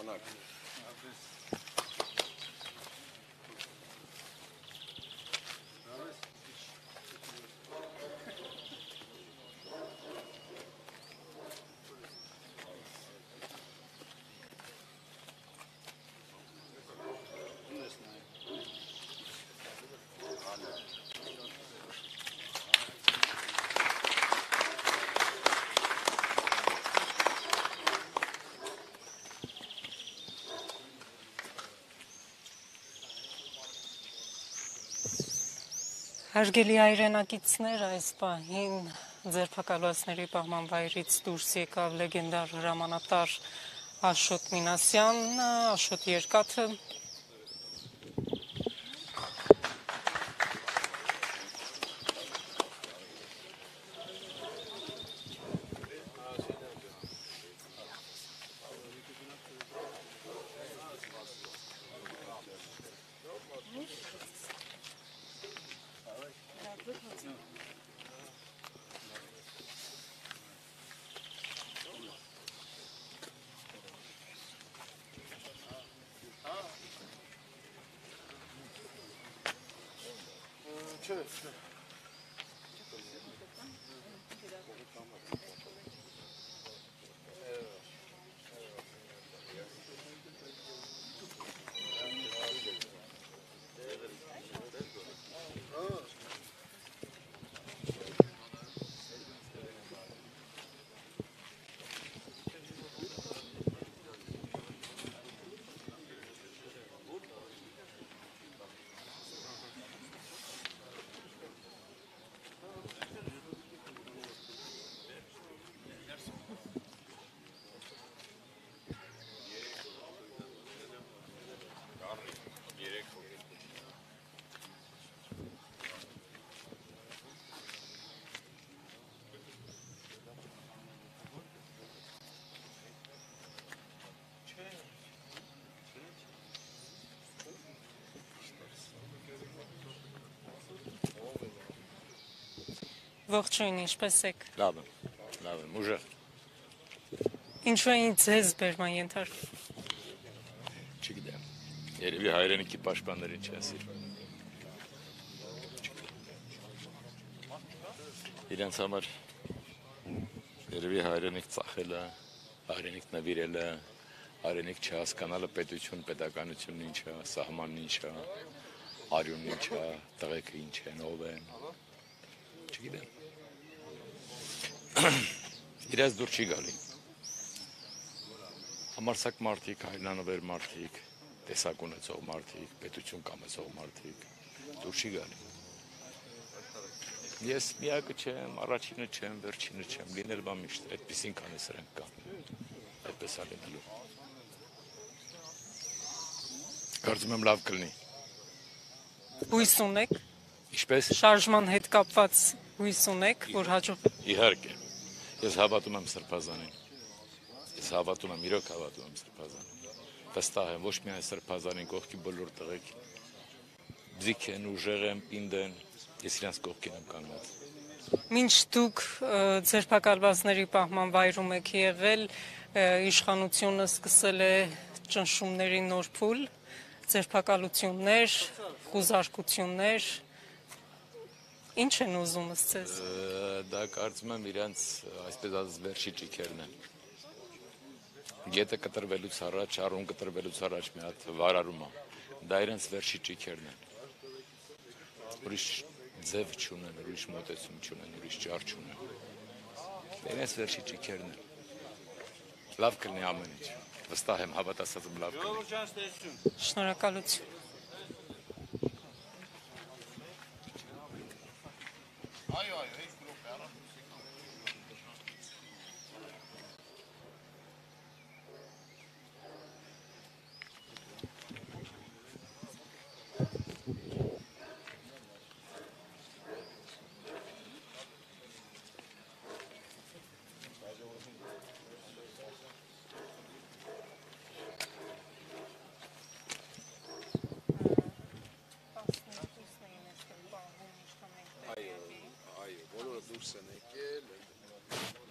Հարգելի հայրենակիցներ, այս պահին ձերբակալվածների պահման վայրից դուրս եկավ լեգենդար հրամանատար Աշոտ Մինասյանն, Աշոտ երկաթը ողջույն, ինչպես եք։ Լավ եմ, ուժեղ։ Ինչու էին ձեզ բերման ենթարկվում։ Չգիտեմ, երևի հայրենիքի պաշտպաններին չեն սիրում։ Իրենց համար երևի հայրենիք ծախելը, հայրենիք նվիրելը, հայրենիք չհասկանալը, պետություն, պետականությունն ինչ է, սահմանն ինչ է, արյունն ինչ է, տղեկը ինչ են, ով են, չգիտեմ։ Իրենց դուր չի գալի։ Համարսակ մարդիկ, հայրենանվեր մարդիկ, տեսակ ունեցող մարդիկ, պետություն կամեցող մարդիկ, դուր չի գալի։ Ես միակը չեմ, առաջինը չեմ, վերջինը չեմ, լինել բա միշտ, այդպիսին քանի սրանք կան, այդպես է լինելու։ Կարծում եմ լավ կլինի։ Հույս ունեք։ Ինչպես։ Շարժման հետ կապված հույս ունեք, որ հաջող։ Իհարկե, ես հավատում եմ Սրբազանին, ես հավատում եմ, իրոք հավատում եմ Սրբազանին, վստահ եմ, ոչ միայն Սրբազանին, կողքի բոլոր տղեկ, ձիգ են, ուժեղ են, պինդ են, ես իրանց կողքին եմ կանգնած։ Մինչ դուք ձերբակալվածների պահման վայրում եք եղել, իշխանությունը սկսել է ճնշումների նոր փուլ, ձերբակալություններ, խուզարկություններ, ինչ են ուզում ըստ ձեզ։ Դա կարծում եմ իրանց այսպես ասած վերջի ճիքերն են։ Գետը կտրվելուց առաջ, առուն կտրվելուց առաջ մի հատ վարարում է, դա իրանց վերջի ճիքերն են։ Ուրիշ ձև չունեն, ուրիշ մոտեցում չունեն, ուրիշ ճար չունեն։ Իրենց վերջի ճիքերն են։ Լավ կլինի ամեն ինչ, վստահ եմ, հավատացած եմ լավ կլինի։ Շնորհակալություն։ Այո, բոլորը դուրս են եկել։